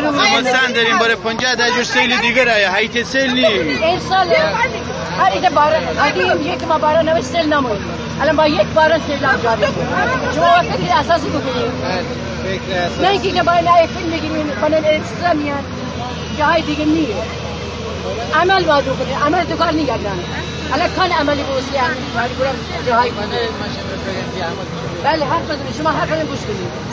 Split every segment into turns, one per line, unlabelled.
مثلا در این باره 50 در سیل دیگر آیا هیت سیل نی
این سال هر ایده باران اگه یک ما باران نوش سیل نموید الان با یک باران سیل هم جاری شما فکر اساسی بکنید نه اینکه باید نه فیلم بگیرین کنن اکسترا میاد جای دیگه نیه عمل باید بکنید عمل تو کار نگردن الان کان عملی بوسی هم جایی بله حرف بزنید شما حرف بزنید گوش کنید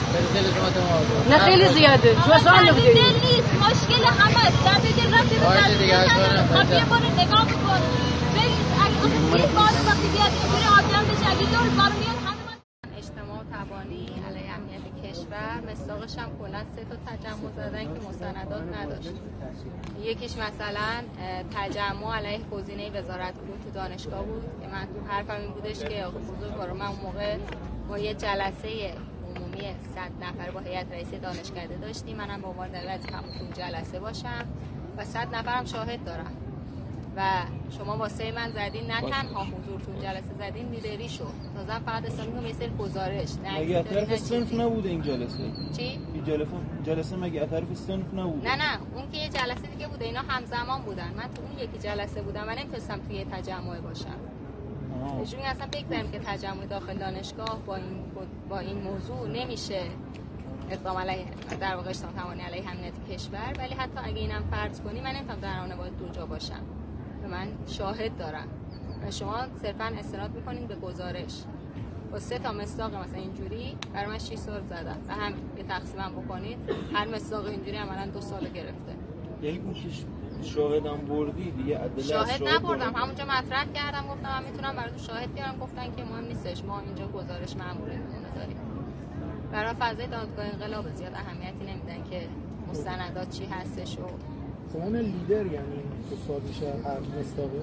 نه خیلی زیاده شما سوال نمیدید دل نیست مشکل همه در دل رفتی به خب یه بار نگاه بکن ببین اگه این بار وقتی بیاد بره آدم بشه اگه دور بار میاد همه
اجتماع تبانی علیه امنیت کشور مصداقش هم کلا 3 تا تجمع زدن که مستندات نداشت. یکیش مثلا تجمع علیه گزینه وزارت علوم تو دانشگاه بود که من تو حرفم این بودش که آقا بزرگوار من اون موقع با یه جلسه عمومی 100 نفر با هیئت رئیسه دانشکده داشتیم، منم به عنوان دلیل تو جلسه باشم و 100 نفرم شاهد دارم و شما واسه من زدین نه تنها حضور تو جلسه زدین لیدری شو تازه فقط اسلامی که مثل گزارش
مگه طرف صنف نبوده این جلسه؟
چی؟
این جلسه مگه طرف صنف نبوده؟
نه اون که یه جلسه دیگه بوده، اینا همزمان بودن، من تو اون یکی جلسه بودم و نمیتونستم توی تجمع باشم. چون اصلا بگذاریم که تجمع داخل دانشگاه با این موضوع نمیشه اقدام علیه در واقع اجتماع تبانی علیه امنیت کشور، ولی حتی اگه اینم فرض کنی من نمیتونم در آن باید دو جا باشم و من شاهد دارم و شما صرفا استناد میکنین به گزارش با 3 تا مصداق مثلا اینجوری برای من 6 سال زدن و هم یه تقسیمم بکنید هر مصداق اینجوری عملاً 2 سال گرفته.
یعنی اون شاهدم بردی دیگه ادله
شاهد نبردم، همونجا مطرح کردم گفتم من میتونم براتون شاهد بیارم، گفتن که مهم نیستش ما اینجا گزارش مامورمون داریم. برای فضای دادگاه انقلاب زیاد اهمیتی نمیدن که مستندات چی هستش و
اون لیدر یعنی حسابیشه هر مستاقه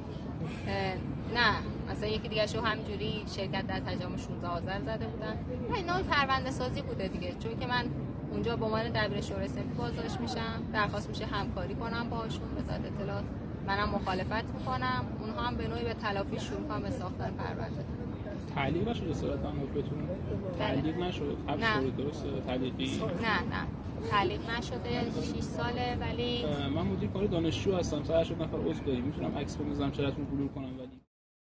نه مثلا یکی دیگه شو همینجوری شرکت در تجمع 16 آذر زده بودن و اینا پرونده سازی بوده دیگه، چون که من اونجا به عنوان دبیر شورای صنفی بازداشت میشم، درخواست میشه همکاری کنم باهاشون وزارت اطلاعات، منم مخالفت میکنم، اونها هم به نوعی به تلافی شروع کنن به ساختن پرونده.
تعلیق نشده صورت هم حکمتون؟ تعلیق نشده؟
نه
درسته تعلیقی؟
نه تعلیق نشده 6 ساله ولی
من مدیر کار دانشجو هستم، 180 نفر عضو داریم، میتونم عکس بندازم چراتون بلور کنم ولی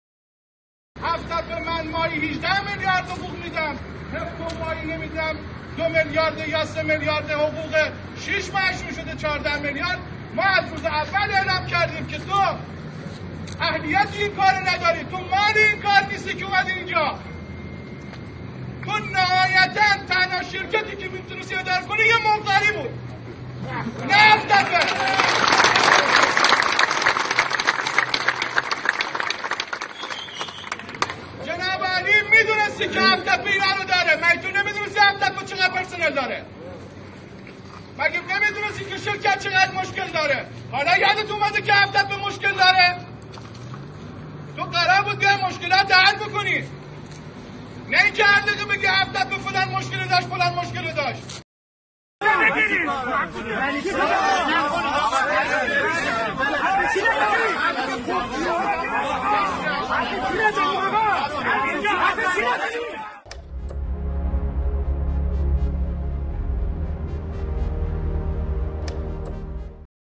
700 به من ماهی 18 میلیارد حقوق میدم، تو ماهی نمیدم 2 میلیارد یا 3 میلیارد حقوق 6 ماهشون شده 14 میلیارد. ما از روز اول اعلام کردیم که تو اهلیت این کار نداری، تو مال این کار نیستی که اومدی اینجا. تو نهایتاً تنها شرکتی که میتونستی اداره کنی یه مقداری بود، نه افتاد. جناب علی میدونستی که هفتاد ایران رو داره، مگه تو نمیدونستی هفتاد با چقدر پرسنل داره؟ مگه نمیدونستی که شرکت چقدر مشکل داره؟ حالا یادت اومده که هفتاد به مشکل داره؟ تو قرار بود که مشکلات حل بکنی، نه اینکه هر دقیقه بگی هفتاد به فلان مشکل داشت فلان مشکل داشت.